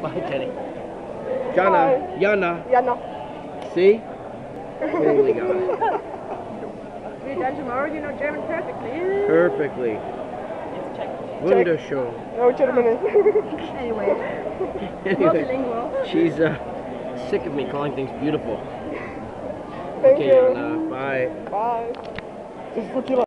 Bye, Jenny. Jana. Bye. Yana. Jana. See? Totally got it. We're done tomorrow, you know German perfectly. Perfectly. Wunderschön. No German. Anyway, multilingual. She's sick of me calling things beautiful. Thank Okay, you. Yana. Bye. Bye. Just look you up.